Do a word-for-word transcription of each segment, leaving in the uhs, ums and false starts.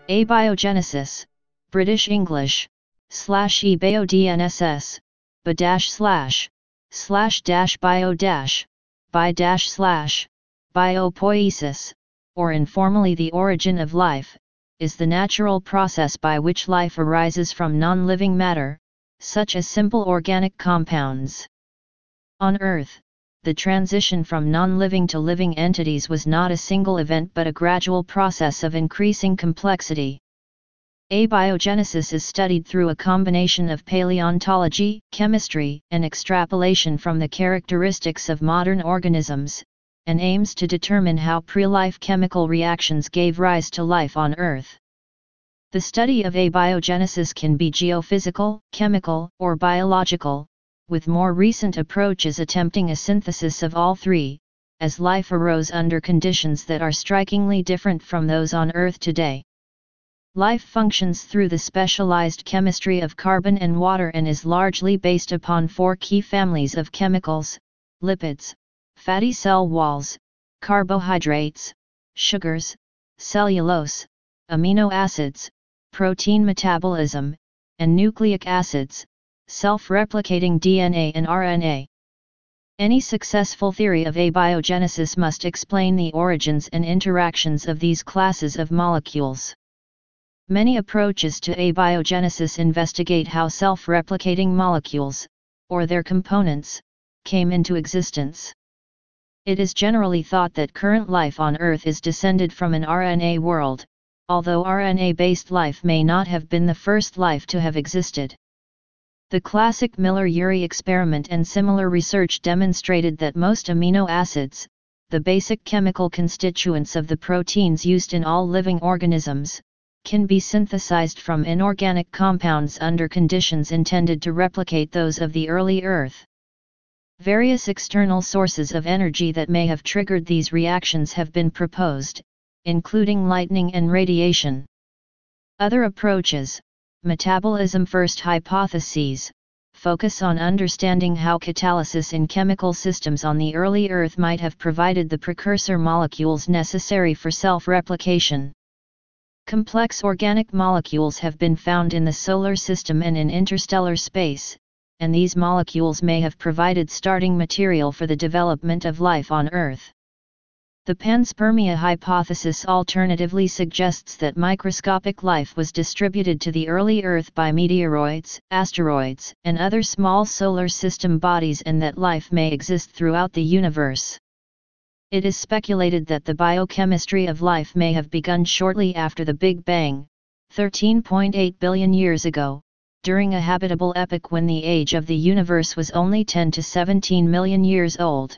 Abiogenesis, British English, slash Abiogenesis, ba dash slash, slash dash bio dash, by dash slash, biopoiesis, or informally the origin of life, is the natural process by which life arises from non-living matter, such as simple organic compounds. On Earth, the transition from non-living to living entities was not a single event but a gradual process of increasing complexity. Abiogenesis is studied through a combination of paleontology, chemistry, and extrapolation from the characteristics of modern organisms, and aims to determine how pre-life chemical reactions gave rise to life on Earth. The study of abiogenesis can be geophysical, chemical, or biological, with more recent approaches attempting a synthesis of all three, as life arose under conditions that are strikingly different from those on Earth today. Life functions through the specialized chemistry of carbon and water and is largely based upon four key families of chemicals: lipids, fatty cell walls, carbohydrates, sugars, cellulose, amino acids, protein metabolism, and nucleic acids, self-replicating D N A and R N A. Any successful theory of abiogenesis must explain the origins and interactions of these classes of molecules. Many approaches to abiogenesis investigate how self-replicating molecules, or their components, came into existence. It is generally thought that current life on Earth is descended from an R N A world, although R N A-based life may not have been the first life to have existed. The classic Miller-Urey experiment and similar research demonstrated that most amino acids, the basic chemical constituents of the proteins used in all living organisms, can be synthesized from inorganic compounds under conditions intended to replicate those of the early Earth. Various external sources of energy that may have triggered these reactions have been proposed, including lightning and radiation. Other approaches, metabolism-first hypotheses, focus on understanding how catalysis in chemical systems on the early Earth might have provided the precursor molecules necessary for self-replication. Complex organic molecules have been found in the solar system and in interstellar space, and these molecules may have provided starting material for the development of life on Earth. The panspermia hypothesis alternatively suggests that microscopic life was distributed to the early Earth by meteoroids, asteroids, and other small solar system bodies, and that life may exist throughout the universe. It is speculated that the biochemistry of life may have begun shortly after the Big Bang, thirteen point eight billion years ago, during a habitable epoch when the age of the universe was only ten to seventeen million years old.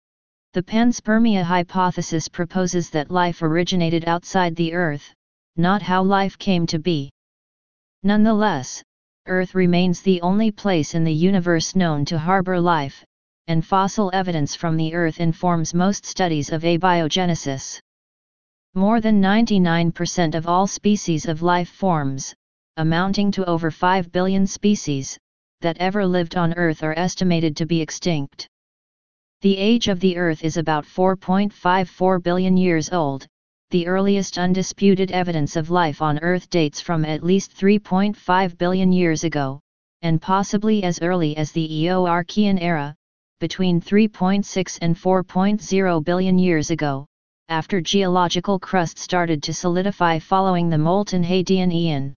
The panspermia hypothesis proposes that life originated outside the Earth, not how life came to be. Nonetheless, Earth remains the only place in the universe known to harbor life, and fossil evidence from the Earth informs most studies of abiogenesis. More than ninety-nine percent of all species of life forms, amounting to over five billion species, that ever lived on Earth are estimated to be extinct. The age of the Earth is about four point five four billion years old. The earliest undisputed evidence of life on Earth dates from at least three point five billion years ago, and possibly as early as the Eoarchean era, between three point six and four point zero billion years ago, after geological crust started to solidify following the molten Hadean Eon.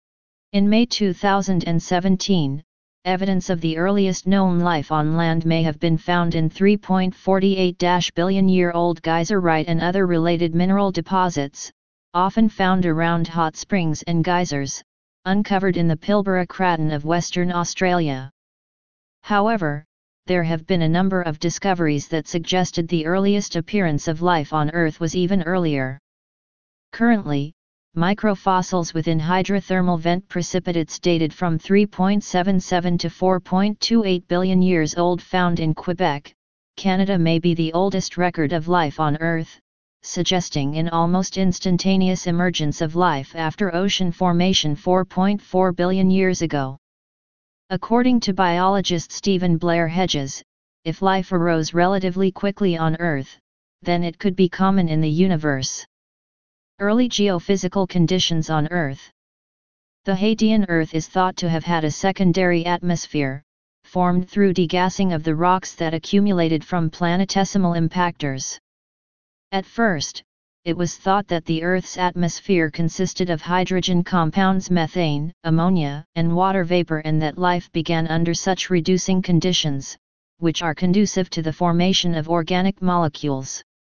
In May two thousand seventeen, evidence of the earliest known life on land may have been found in three point four eight billion year old geyserite and other related mineral deposits, often found around hot springs and geysers, uncovered in the Pilbara Craton of Western Australia. However, there have been a number of discoveries that suggested the earliest appearance of life on Earth was even earlier. Currently, microfossils within hydrothermal vent precipitates dated from three point seven seven to four point two eight billion years old found in Quebec, Canada may be the oldest record of life on Earth, suggesting an almost instantaneous emergence of life after ocean formation four point four billion years ago. According to biologist Stephen Blair Hedges, if life arose relatively quickly on Earth, then it could be common in the universe. Early geophysical conditions on Earth. The Hadean Earth is thought to have had a secondary atmosphere, formed through degassing of the rocks that accumulated from planetesimal impactors. At first, it was thought that the Earth's atmosphere consisted of hydrogen compounds, methane, ammonia, and water vapor, and that life began under such reducing conditions, which are conducive to the formation of organic molecules.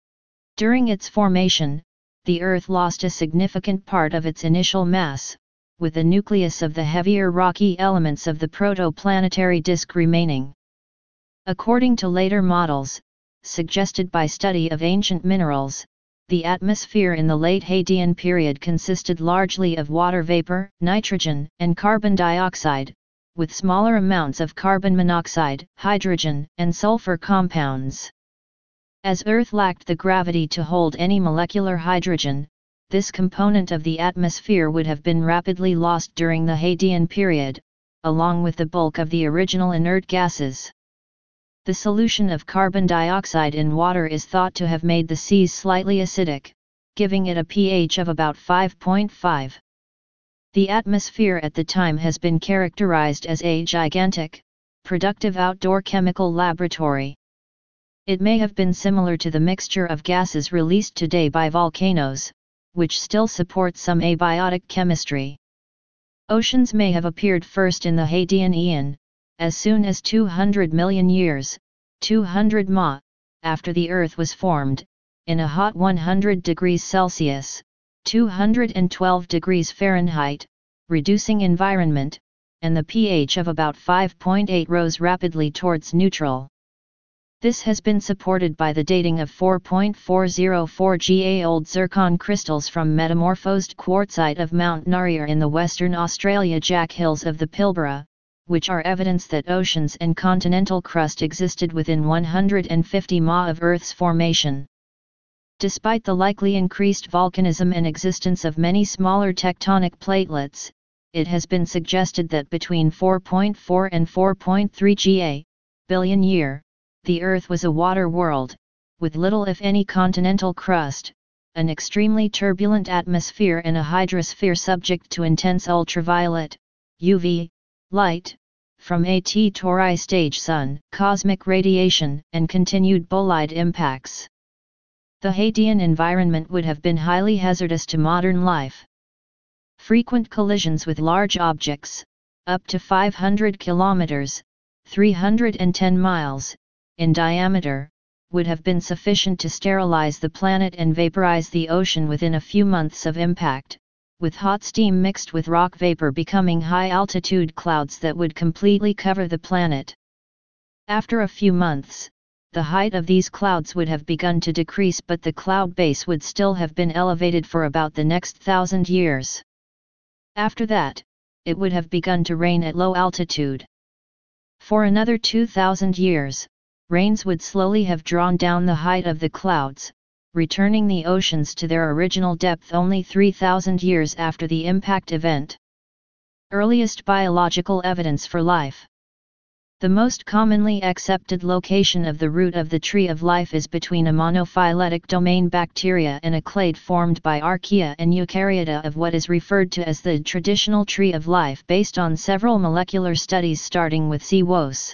During its formation, the Earth lost a significant part of its initial mass, with the nucleus of the heavier rocky elements of the protoplanetary disk remaining. According to later models, suggested by study of ancient minerals, the atmosphere in the late Hadean period consisted largely of water vapor, nitrogen, and carbon dioxide, with smaller amounts of carbon monoxide, hydrogen, and sulfur compounds. As Earth lacked the gravity to hold any molecular hydrogen, this component of the atmosphere would have been rapidly lost during the Hadean period, along with the bulk of the original inert gases. The solution of carbon dioxide in water is thought to have made the seas slightly acidic, giving it a pH of about five point five. The atmosphere at the time has been characterized as a gigantic, productive outdoor chemical laboratory. It may have been similar to the mixture of gases released today by volcanoes, which still support some abiotic chemistry. Oceans may have appeared first in the Hadean Eon, as soon as two hundred million years, two hundred Ma, after the Earth was formed, in a hot one hundred degrees Celsius, two hundred twelve degrees Fahrenheit, reducing environment, and the pH of about five point eight rose rapidly towards neutral. This has been supported by the dating of four point four zero four Ga old zircon crystals from metamorphosed quartzite of Mount Narrier in the Western Australia Jack Hills of the Pilbara, which are evidence that oceans and continental crust existed within one hundred fifty Ma of Earth's formation. Despite the likely increased volcanism and existence of many smaller tectonic platelets, it has been suggested that between four point four and four point three Ga billion year, the Earth was a water world, with little if any continental crust, an extremely turbulent atmosphere and a hydrosphere subject to intense ultraviolet, U V, light, from a T Tauri stage sun, cosmic radiation, and continued bolide impacts. The Hadean environment would have been highly hazardous to modern life. Frequent collisions with large objects, up to five hundred kilometers, three hundred ten miles, in diameter, would have been sufficient to sterilize the planet and vaporize the ocean within a few months of impact, with hot steam mixed with rock vapor becoming high-altitude clouds that would completely cover the planet. After a few months, the height of these clouds would have begun to decrease, but the cloud base would still have been elevated for about the next thousand years. After that, it would have begun to rain at low altitude. For another two thousand years, rains would slowly have drawn down the height of the clouds, returning the oceans to their original depth only three thousand years after the impact event. Earliest biological evidence for life. The most commonly accepted location of the root of the tree of life is between a monophyletic domain bacteria and a clade formed by archaea and eukaryota of what is referred to as the traditional tree of life based on several molecular studies starting with C. wos.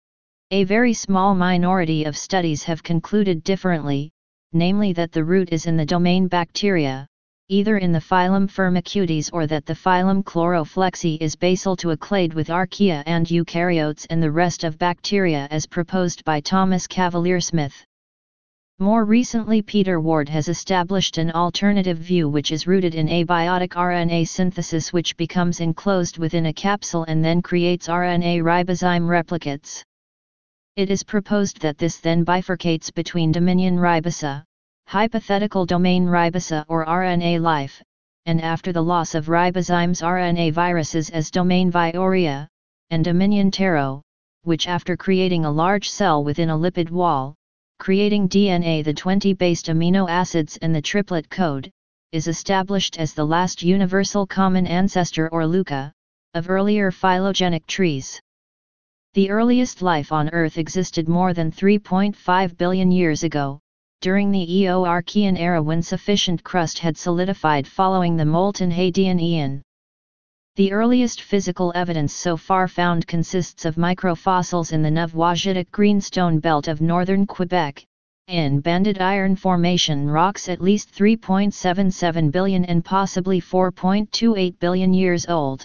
A very small minority of studies have concluded differently, namely that the root is in the domain bacteria, either in the phylum Firmicutes or that the phylum Chloroflexi is basal to a clade with archaea and eukaryotes and the rest of bacteria as proposed by Thomas Cavalier Smith. More recently, Peter Ward has established an alternative view which is rooted in abiotic R N A synthesis, which becomes enclosed within a capsule and then creates R N A ribozyme replicates. It is proposed that this then bifurcates between dominion ribosa, hypothetical domain ribosa or R N A life, and after the loss of ribozymes R N A viruses as domain vioria, and dominion tero, which after creating a large cell within a lipid wall, creating D N A, the twenty-based amino acids and the triplet code, is established as the last universal common ancestor or LUCA, of earlier phylogenetic trees. The earliest life on Earth existed more than three point five billion years ago, during the Eoarchean era when sufficient crust had solidified following the molten Hadean Eon. The earliest physical evidence so far found consists of microfossils in the Novouajitic greenstone belt of northern Quebec, in banded iron formation rocks at least three point seven seven billion and possibly four point two eight billion years old.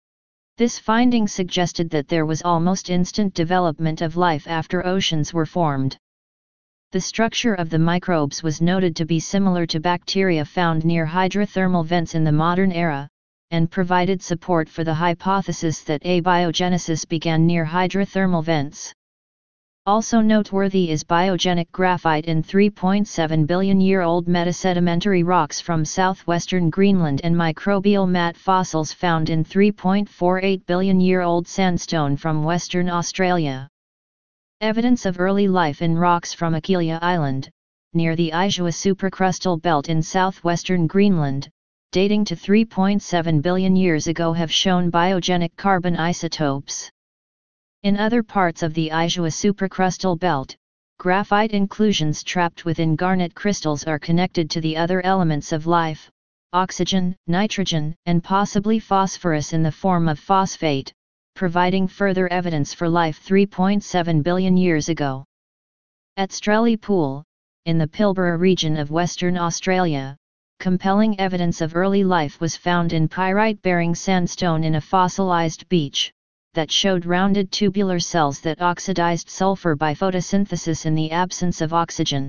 This finding suggested that there was almost instant development of life after oceans were formed. The structure of the microbes was noted to be similar to bacteria found near hydrothermal vents in the modern era, and provided support for the hypothesis that abiogenesis began near hydrothermal vents. Also noteworthy is biogenic graphite in three point seven billion year old metasedimentary rocks from southwestern Greenland and microbial mat fossils found in three point four eight billion year old sandstone from Western Australia. Evidence of early life in rocks from Aquileia Island, near the Ijoa supracrustal belt in southwestern Greenland, dating to three point seven billion years ago have shown biogenic carbon isotopes. In other parts of the Ijoa supracrustal belt, graphite inclusions trapped within garnet crystals are connected to the other elements of life, oxygen, nitrogen, and possibly phosphorus in the form of phosphate, providing further evidence for life three point seven billion years ago. At Strelley Pool, in the Pilbara region of Western Australia, compelling evidence of early life was found in pyrite-bearing sandstone in a fossilized beach, that showed rounded tubular cells that oxidized sulfur by photosynthesis in the absence of oxygen.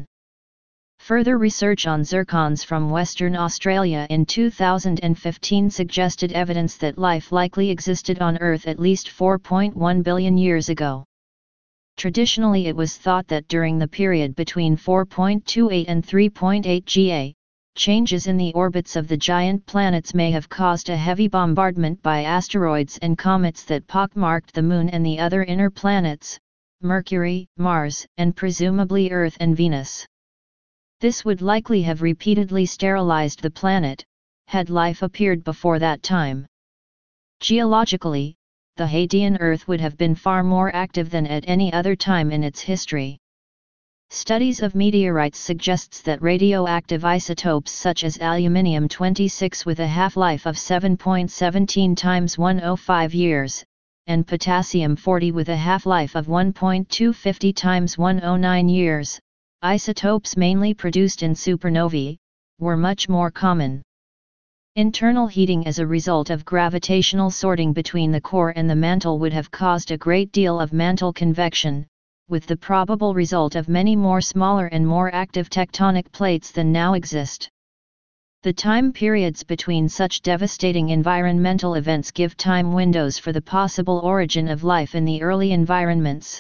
Further research on zircons from Western Australia in two thousand fifteen suggested evidence that life likely existed on Earth at least four point one billion years ago. Traditionally, it was thought that during the period between four point two eight and three point eight G A, changes in the orbits of the giant planets may have caused a heavy bombardment by asteroids and comets that pockmarked the Moon and the other inner planets, Mercury, Mars, and presumably Earth and Venus. This would likely have repeatedly sterilized the planet, had life appeared before that time. Geologically, the Hadean Earth would have been far more active than at any other time in its history. Studies of meteorites suggests that radioactive isotopes such as aluminium twenty-six with a half-life of seven point one seven times one hundred five years, and potassium forty with a half-life of one point two five zero times one hundred nine years, isotopes mainly produced in supernovae, were much more common. Internal heating as a result of gravitational sorting between the core and the mantle would have caused a great deal of mantle convection, with the probable result of many more smaller and more active tectonic plates than now exist. The time periods between such devastating environmental events give time windows for the possible origin of life in the early environments.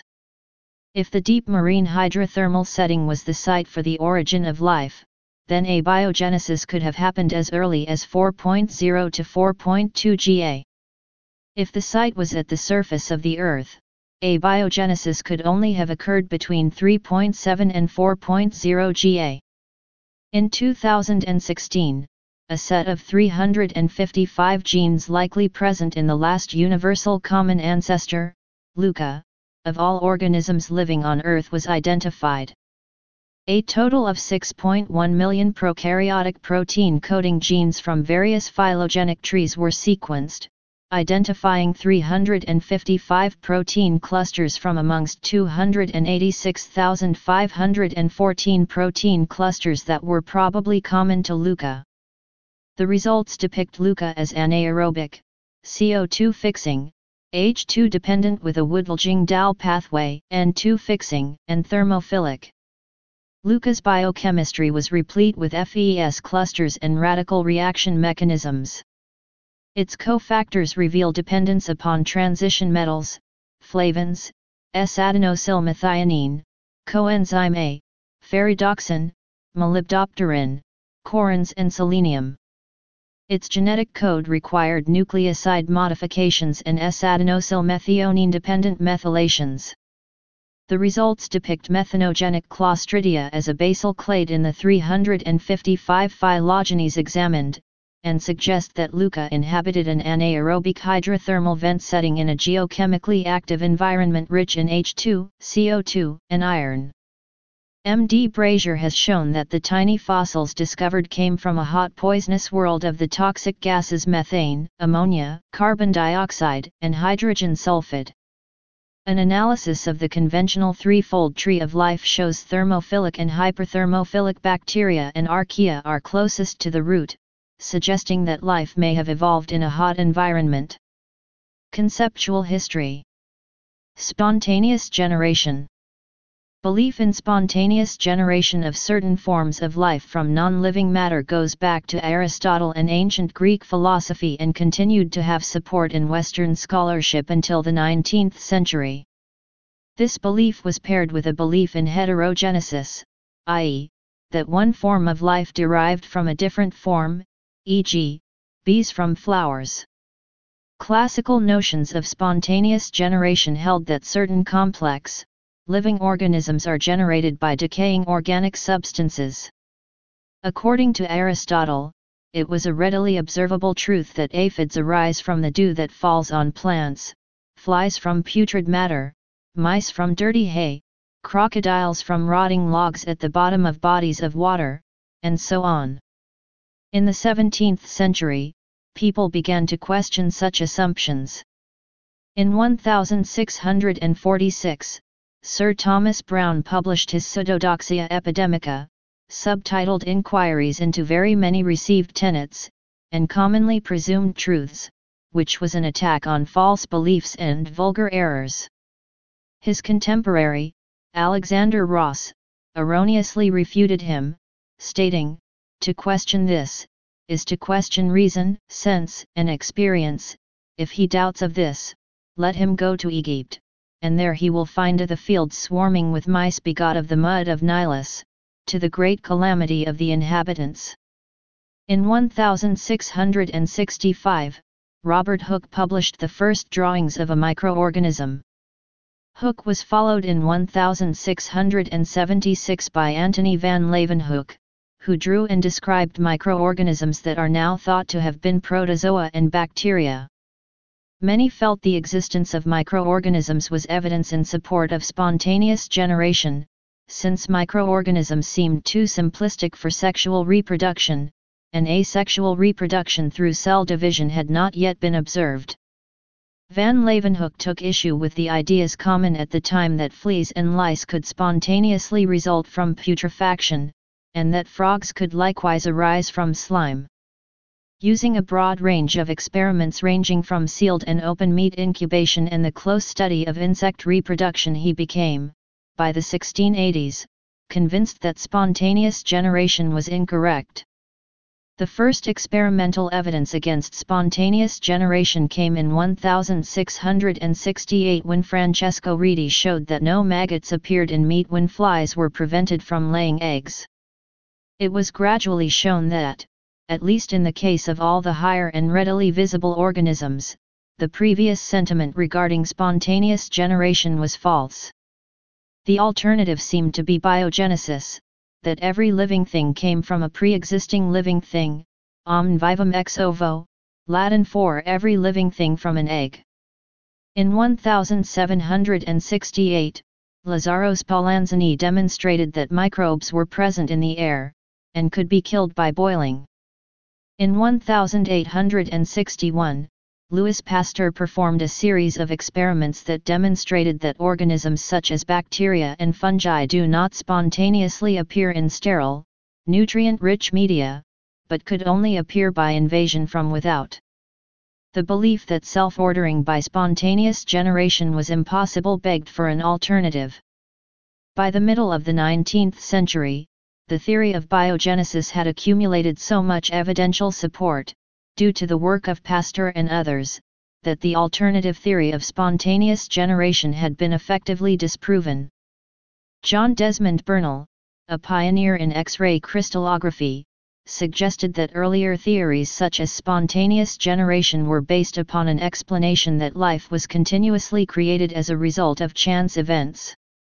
If the deep marine hydrothermal setting was the site for the origin of life, then abiogenesis could have happened as early as four point zero to four point two G A. If the site was at the surface of the Earth, abiogenesis could only have occurred between three point seven and four point zero G A. In two thousand sixteen, a set of three hundred fifty-five genes likely present in the last universal common ancestor, LUCA, of all organisms living on Earth was identified. A total of six point one million prokaryotic protein-coding genes from various phylogenetic trees were sequenced, identifying three hundred fifty-five protein clusters from amongst two hundred eighty-six thousand five hundred fourteen protein clusters that were probably common to LUCA. The results depict LUCA as anaerobic, C O two fixing, H two dependent with a Woodall-Jingdal pathway, N two fixing, and thermophilic. LUCA's biochemistry was replete with F E S clusters and radical reaction mechanisms. Its cofactors reveal dependence upon transition metals, flavins, S-adenosylmethionine, coenzyme A, ferredoxin, molybdopterin, corins and selenium. Its genetic code required nucleoside modifications and S-adenosylmethionine-dependent methylations. The results depict methanogenic Clostridia as a basal clade in the three hundred fifty-five phylogenies examined, and suggest that LUCA inhabited an anaerobic hydrothermal vent setting in a geochemically active environment rich in H two, C O two, and iron. M D Brazier has shown that the tiny fossils discovered came from a hot poisonous world of the toxic gases methane, ammonia, carbon dioxide, and hydrogen sulfide. An analysis of the conventional threefold tree of life shows thermophilic and hyperthermophilic bacteria and archaea are closest to the root, suggesting that life may have evolved in a hot environment. Conceptual history. Spontaneous generation. Belief in spontaneous generation of certain forms of life from non-living matter goes back to Aristotle and ancient Greek philosophy and continued to have support in Western scholarship until the nineteenth century. This belief was paired with a belief in heterogenesis, that is, that one form of life derived from a different form, for example, bees from flowers. Classical notions of spontaneous generation held that certain complex, living organisms are generated by decaying organic substances. According to Aristotle, it was a readily observable truth that aphids arise from the dew that falls on plants, flies from putrid matter, mice from dirty hay, crocodiles from rotting logs at the bottom of bodies of water, and so on. In the seventeenth century, people began to question such assumptions. In sixteen forty-six, Sir Thomas Browne published his Pseudodoxia Epidemica, subtitled Inquiries into Very Many Received Tenets, and Commonly Presumed Truths, which was an attack on false beliefs and vulgar errors. His contemporary, Alexander Ross, erroneously refuted him, stating, "To question this, is to question reason, sense, and experience. If he doubts of this, let him go to Egypt, and there he will find the fields swarming with mice begot of the mud of Nilus, to the great calamity of the inhabitants." In sixteen sixty-five, Robert Hooke published the first drawings of a microorganism. Hooke was followed in sixteen seventy-six by Antony van Leeuwenhoek, who drew and described microorganisms that are now thought to have been protozoa and bacteria. Many felt the existence of microorganisms was evidence in support of spontaneous generation, since microorganisms seemed too simplistic for sexual reproduction, and asexual reproduction through cell division had not yet been observed. Van Leeuwenhoek took issue with the ideas common at the time that fleas and lice could spontaneously result from putrefaction, and that frogs could likewise arise from slime. Using a broad range of experiments ranging from sealed and open meat incubation and the close study of insect reproduction, he became, by the sixteen eighties, convinced that spontaneous generation was incorrect. The first experimental evidence against spontaneous generation came in sixteen sixty-eight when Francesco Redi showed that no maggots appeared in meat when flies were prevented from laying eggs. It was gradually shown that, at least in the case of all the higher and readily visible organisms, the previous sentiment regarding spontaneous generation was false. The alternative seemed to be biogenesis, that every living thing came from a pre-existing living thing, omne vivum ex ovo, Latin for every living thing from an egg. In seventeen sixty-eight, Lazzaro Spallanzani demonstrated that microbes were present in the air, and could be killed by boiling. In eighteen sixty-one, Louis Pasteur performed a series of experiments that demonstrated that organisms such as bacteria and fungi do not spontaneously appear in sterile, nutrient-rich media, but could only appear by invasion from without. The belief that self-ordering by spontaneous generation was impossible begged for an alternative. By the middle of the nineteenth century, the theory of biogenesis had accumulated so much evidential support, due to the work of Pasteur and others, that the alternative theory of spontaneous generation had been effectively disproven. John Desmond Bernal, a pioneer in X-ray crystallography, suggested that earlier theories such as spontaneous generation were based upon an explanation that life was continuously created as a result of chance events.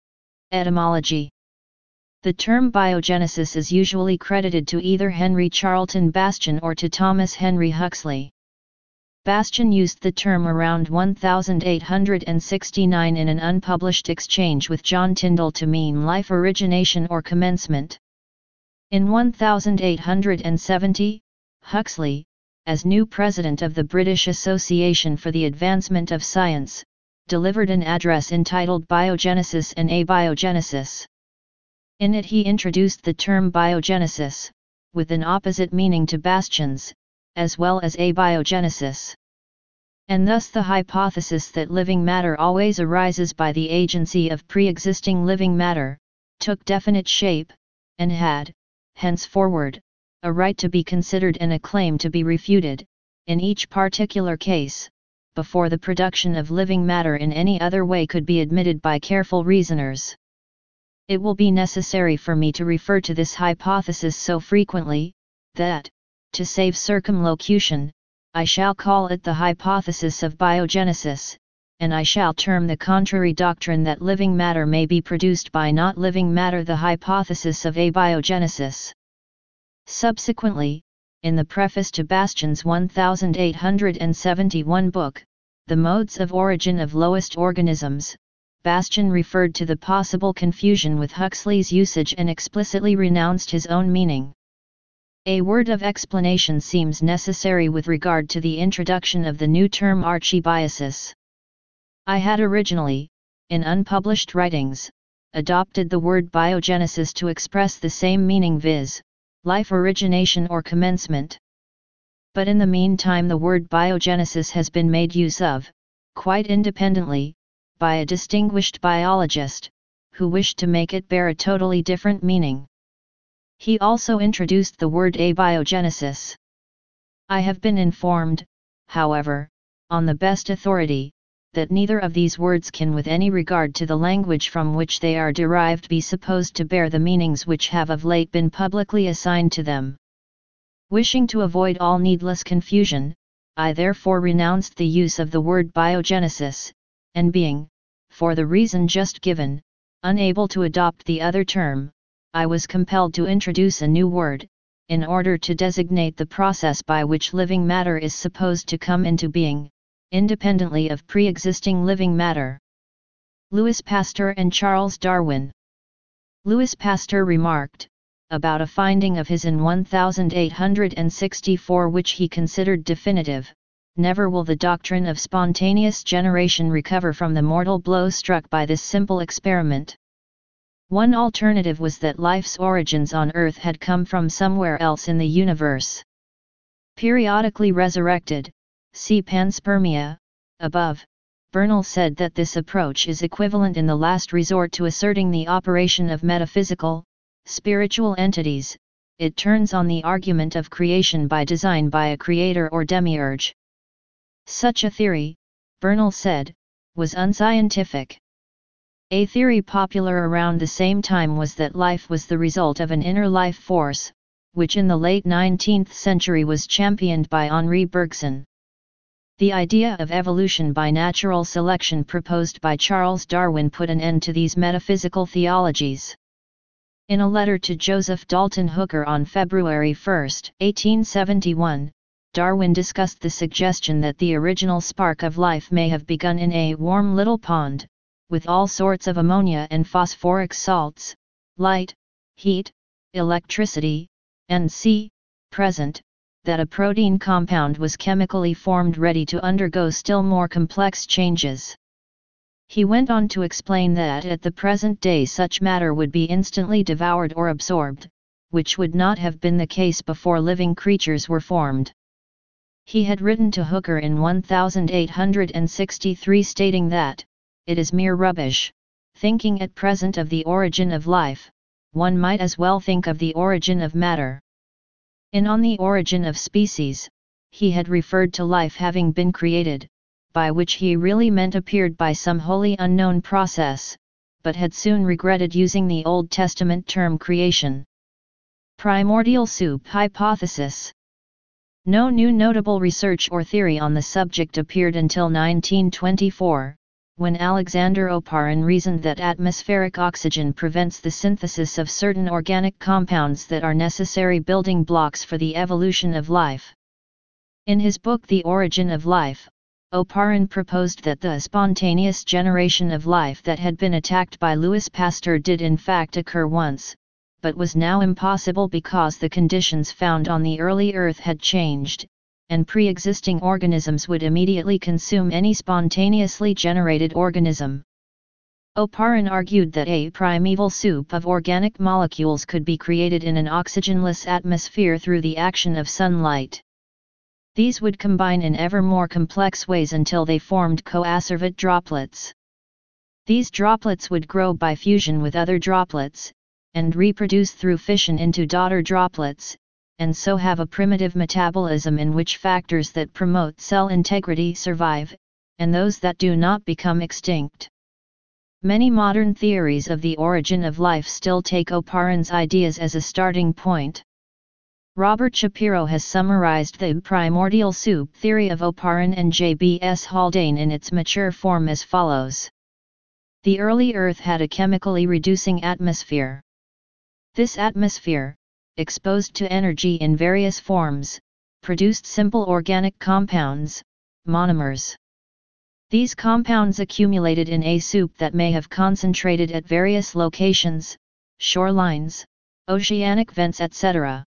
Etymology. The term biogenesis is usually credited to either Henry Charlton Bastian or to Thomas Henry Huxley. Bastian used the term around one thousand eight hundred sixty-nine in an unpublished exchange with John Tyndall to mean life origination or commencement. In one thousand eight hundred seventy, Huxley, as new president of the British Association for the Advancement of Science, delivered an address entitled Biogenesis and Abiogenesis. In it he introduced the term biogenesis, with an opposite meaning to Bastian's, as well as abiogenesis. And thus the hypothesis that living matter always arises by the agency of pre-existing living matter, took definite shape, and had, henceforward, a right to be considered and a claim to be refuted, in each particular case, before the production of living matter in any other way could be admitted by careful reasoners. It will be necessary for me to refer to this hypothesis so frequently, that, to save circumlocution, I shall call it the hypothesis of biogenesis, and I shall term the contrary doctrine that living matter may be produced by not living matter the hypothesis of abiogenesis. Subsequently, in the preface to Bastian's one thousand eight hundred seventy-one book, The Modes of Origin of Lowest Organisms, Bastian referred to the possible confusion with Huxley's usage and explicitly renounced his own meaning. A word of explanation seems necessary with regard to the introduction of the new term archebiosis. I had originally, in unpublished writings, adopted the word biogenesis to express the same meaning, viz., life origination or commencement. But in the meantime the word biogenesis has been made use of, quite independently, by a distinguished biologist, who wished to make it bear a totally different meaning. He also introduced the word abiogenesis. I have been informed, however, on the best authority, that neither of these words can with any regard to the language from which they are derived be supposed to bear the meanings which have of late been publicly assigned to them. Wishing to avoid all needless confusion, I therefore renounced the use of the word biogenesis, and being, for the reason just given, unable to adopt the other term, I was compelled to introduce a new word, in order to designate the process by which living matter is supposed to come into being, independently of pre-existing living matter. Louis Pasteur and Charles Darwin. Louis Pasteur remarked, about a finding of his in one thousand eight hundred sixty-four which he considered definitive, "Never will the doctrine of spontaneous generation recover from the mortal blow struck by this simple experiment." One alternative was that life's origins on Earth had come from somewhere else in the universe. Periodically resurrected, see panspermia, above, Bernal said that this approach is equivalent in the last resort to asserting the operation of metaphysical, spiritual entities. It turns on the argument of creation by design by a creator or demiurge. Such a theory, Bernal said, was unscientific. A theory popular around the same time was that life was the result of an inner life force, which in the late nineteenth century was championed by Henri Bergson. The idea of evolution by natural selection proposed by Charles Darwin put an end to these metaphysical theologies. In a letter to Joseph Dalton Hooker on February first, eighteen seventy-one, Darwin discussed the suggestion that the original spark of life may have begun in a warm little pond, with all sorts of ammonia and phosphoric salts, light, heat, electricity, and c. present, that a protein compound was chemically formed ready to undergo still more complex changes. He went on to explain that at the present day such matter would be instantly devoured or absorbed, which would not have been the case before living creatures were formed. He had written to Hooker in one thousand eight hundred sixty-three stating that, "It is mere rubbish, thinking at present of the origin of life, one might as well think of the origin of matter." In On the Origin of Species, he had referred to life having been created, by which he really meant appeared by some wholly unknown process, but had soon regretted using the Old Testament term creation. Primordial soup hypothesis. No new notable research or theory on the subject appeared until nineteen twenty-four, when Alexander Oparin reasoned that atmospheric oxygen prevents the synthesis of certain organic compounds that are necessary building blocks for the evolution of life. In his book The Origin of Life, Oparin proposed that the spontaneous generation of life that had been attacked by Louis Pasteur did in fact occur once, but was now impossible because the conditions found on the early Earth had changed, and pre-existing organisms would immediately consume any spontaneously generated organism. Oparin argued that a primeval soup of organic molecules could be created in an oxygenless atmosphere through the action of sunlight. These would combine in ever more complex ways until they formed coacervate droplets. These droplets would grow by fusion with other droplets, and reproduce through fission into daughter droplets, and so have a primitive metabolism in which factors that promote cell integrity survive, and those that do not become extinct. Many modern theories of the origin of life still take Oparin's ideas as a starting point. Robert Shapiro has summarized the primordial soup theory of Oparin and J B S Haldane in its mature form as follows. The early Earth had a chemically reducing atmosphere. This atmosphere, exposed to energy in various forms, produced simple organic compounds, monomers. These compounds accumulated in a soup that may have concentrated at various locations, shorelines, oceanic vents, et cetera.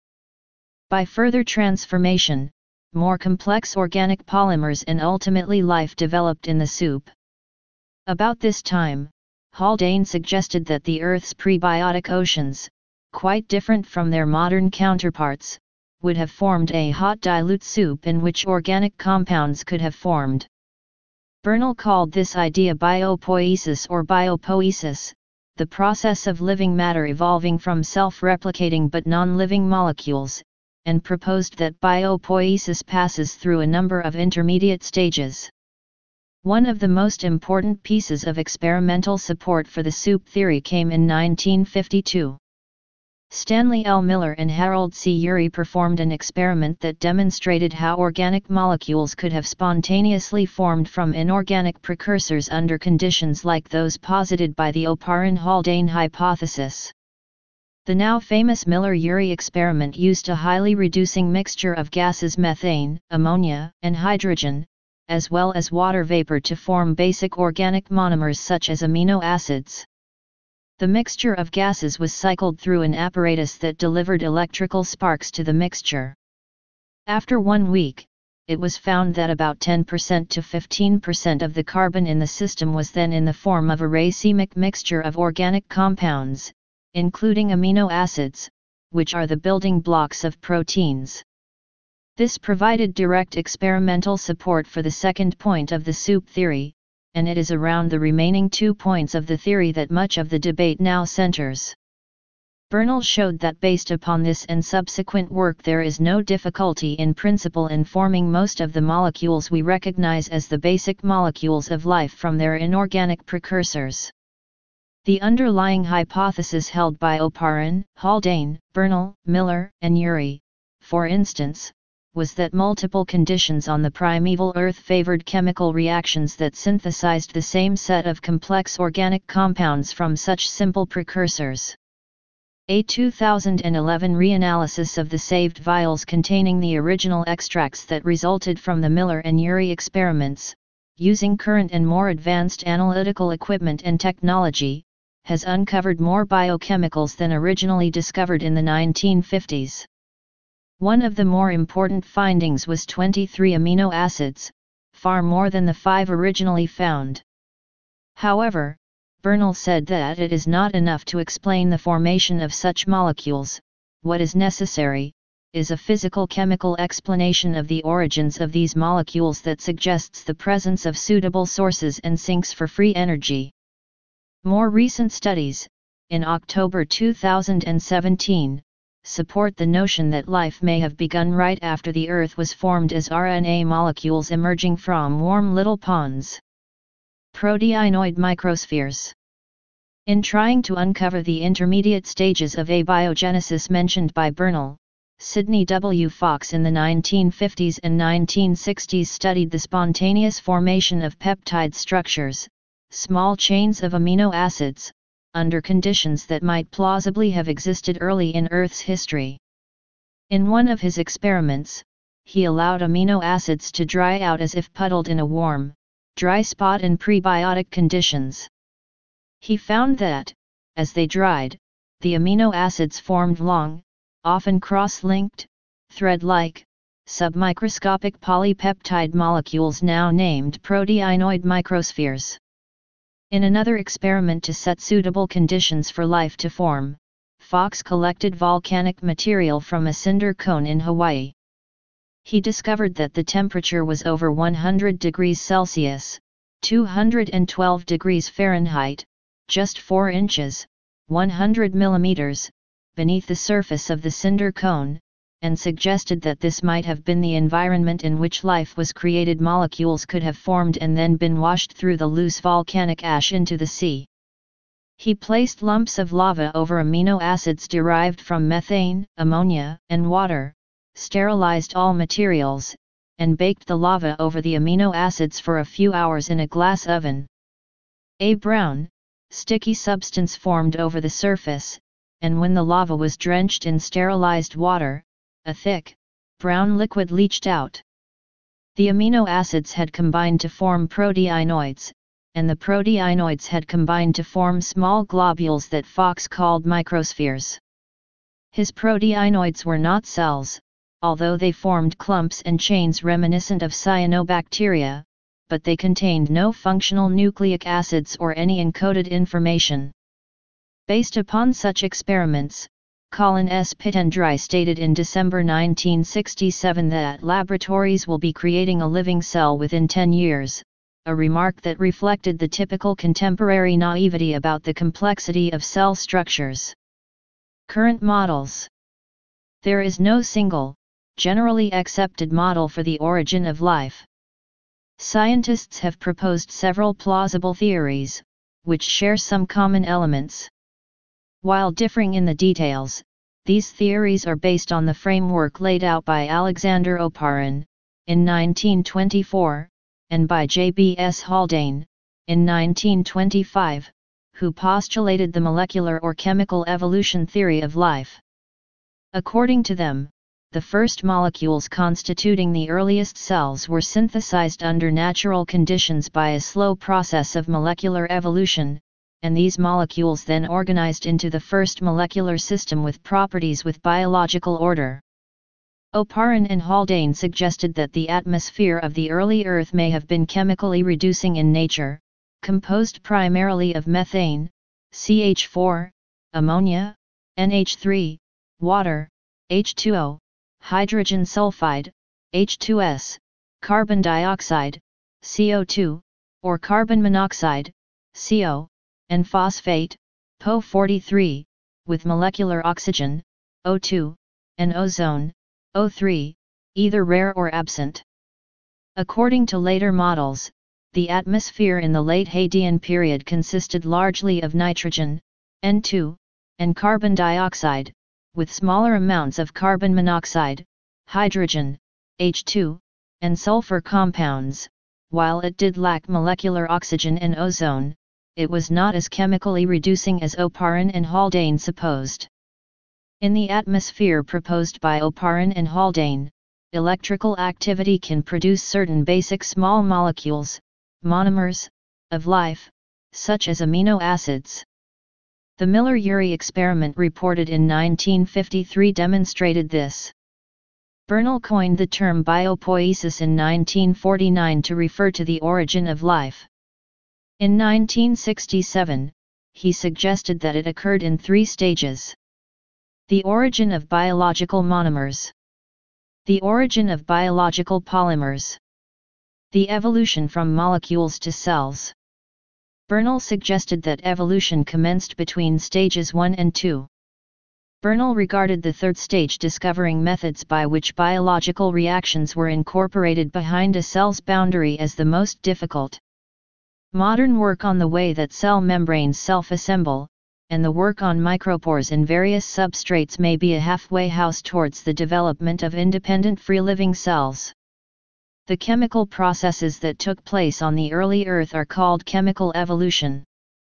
By further transformation, more complex organic polymers and ultimately life developed in the soup. About this time, Haldane suggested that the Earth's prebiotic oceans, quite different from their modern counterparts, would have formed a hot dilute soup in which organic compounds could have formed. Bernal called this idea biopoiesis or biopoiesis, the process of living matter evolving from self-replicating but non-living molecules, and proposed that biopoiesis passes through a number of intermediate stages. One of the most important pieces of experimental support for the soup theory came in nineteen fifty-two. Stanley L. Miller and Harold C. Urey performed an experiment that demonstrated how organic molecules could have spontaneously formed from inorganic precursors under conditions like those posited by the Oparin-Haldane hypothesis. The now famous Miller-Urey experiment used a highly reducing mixture of gases methane, ammonia, and hydrogen, as well as water vapor to form basic organic monomers such as amino acids. The mixture of gases was cycled through an apparatus that delivered electrical sparks to the mixture. After one week, it was found that about ten percent to fifteen percent of the carbon in the system was then in the form of a racemic mixture of organic compounds, including amino acids, which are the building blocks of proteins. This provided direct experimental support for the second point of the soup theory, and it is around the remaining two points of the theory that much of the debate now centers. Bernal showed that based upon this and subsequent work there is no difficulty in principle in forming most of the molecules we recognize as the basic molecules of life from their inorganic precursors. The underlying hypothesis held by Oparin, Haldane, Bernal, Miller, and Urey, for instance, was that multiple conditions on the primeval Earth favored chemical reactions that synthesized the same set of complex organic compounds from such simple precursors. A two thousand eleven reanalysis of the saved vials containing the original extracts that resulted from the Miller and Urey experiments, using current and more advanced analytical equipment and technology, has uncovered more biochemicals than originally discovered in the nineteen fifties. One of the more important findings was twenty-three amino acids, far more than the five originally found. However, Bernal said that it is not enough to explain the formation of such molecules. What is necessary is a physical-chemical explanation of the origins of these molecules that suggests the presence of suitable sources and sinks for free energy. More recent studies, in October two thousand seventeen, support the notion that life may have begun right after the Earth was formed as R N A molecules emerging from warm little ponds. Proteinoid microspheres. In trying to uncover the intermediate stages of abiogenesis mentioned by Bernal, Sidney W. Fox in the nineteen fifties and nineteen sixties studied the spontaneous formation of peptide structures, small chains of amino acids, under conditions that might plausibly have existed early in Earth's history. In one of his experiments, he allowed amino acids to dry out as if puddled in a warm, dry spot in prebiotic conditions. He found that, as they dried, the amino acids formed long, often cross-linked, thread-like, submicroscopic polypeptide molecules now named proteinoid microspheres. In another experiment to set suitable conditions for life to form, Fox collected volcanic material from a cinder cone in Hawaii. He discovered that the temperature was over one hundred degrees Celsius, two hundred twelve degrees Fahrenheit, just four inches, one hundred millimeters, beneath the surface of the cinder cone, and suggested that this might have been the environment in which life was created. Molecules could have formed and then been washed through the loose volcanic ash into the sea. He placed lumps of lava over amino acids derived from methane, ammonia, and water, sterilized all materials, and baked the lava over the amino acids for a few hours in a glass oven. A brown, sticky substance formed over the surface, and when the lava was drenched in sterilized water, a thick, brown liquid leached out. The amino acids had combined to form proteinoids, and the proteinoids had combined to form small globules that Fox called microspheres. His proteinoids were not cells, although they formed clumps and chains reminiscent of cyanobacteria, but they contained no functional nucleic acids or any encoded information. Based upon such experiments, Colin S. Pittendry stated in December nineteen sixty-seven that laboratories will be creating a living cell within ten years, a remark that reflected the typical contemporary naivety about the complexity of cell structures. Current models. There is no single, generally accepted model for the origin of life. Scientists have proposed several plausible theories, which share some common elements. While differing in the details, these theories are based on the framework laid out by Alexander Oparin, in nineteen twenty-four, and by J B S Haldane, in nineteen twenty-five, who postulated the molecular or chemical evolution theory of life. According to them, the first molecules constituting the earliest cells were synthesized under natural conditions by a slow process of molecular evolution, and these molecules then organized into the first molecular system with properties with biological order. Oparin and Haldane suggested that the atmosphere of the early Earth may have been chemically reducing in nature, composed primarily of methane, C H four, ammonia, N H three, water, H two O, hydrogen sulfide, H two S, carbon dioxide, C O two, or carbon monoxide, C O, and phosphate, P O forty-three, with molecular oxygen, O two, and ozone, O three, either rare or absent. According to later models, the atmosphere in the late Hadean period consisted largely of nitrogen, N two, and carbon dioxide, with smaller amounts of carbon monoxide, hydrogen, H two, and sulfur compounds. While it did lack molecular oxygen and ozone, it was not as chemically reducing as Oparin and Haldane supposed. In the atmosphere proposed by Oparin and Haldane, electrical activity can produce certain basic small molecules, monomers, of life, such as amino acids. The Miller-Urey experiment reported in nineteen fifty-three demonstrated this. Bernal coined the term biopoiesis in nineteen forty-nine to refer to the origin of life. In nineteen sixty-seven, he suggested that it occurred in three stages. The origin of biological monomers. The origin of biological polymers. The evolution from molecules to cells. Bernal suggested that evolution commenced between stages one and two. Bernal regarded the third stage, discovering methods by which biological reactions were incorporated behind a cell's boundary, as the most difficult. Modern work on the way that cell membranes self-assemble, and the work on micropores in various substrates may be a halfway house towards the development of independent free-living cells. The chemical processes that took place on the early Earth are called chemical evolution.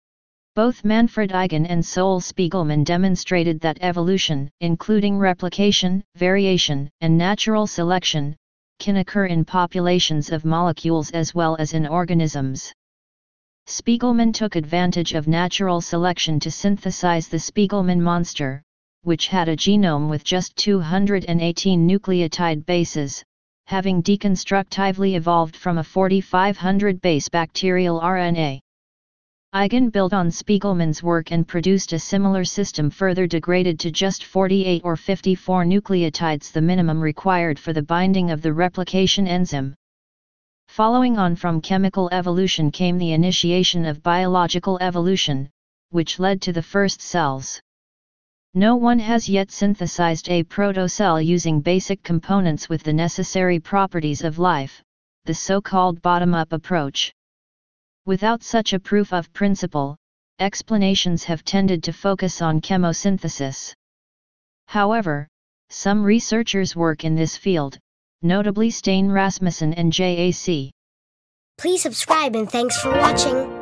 Both Manfred Eigen and Sol Spiegelman demonstrated that evolution, including replication, variation, and natural selection, can occur in populations of molecules as well as in organisms. Spiegelman took advantage of natural selection to synthesize the Spiegelman monster, which had a genome with just two hundred eighteen nucleotide bases, having deconstructively evolved from a forty-five hundred base bacterial R N A. Eigen built on Spiegelman's work and produced a similar system further degraded to just forty-eight or fifty-four nucleotides, the minimum required for the binding of the replication enzyme. Following on from chemical evolution came the initiation of biological evolution, which led to the first cells. No one has yet synthesized a protocell using basic components with the necessary properties of life, the so-called bottom-up approach. Without such a proof of principle, explanations have tended to focus on chemosynthesis. However, some researchers work in this field, notably Stein Rasmussen and J A C. Please subscribe and thanks for watching.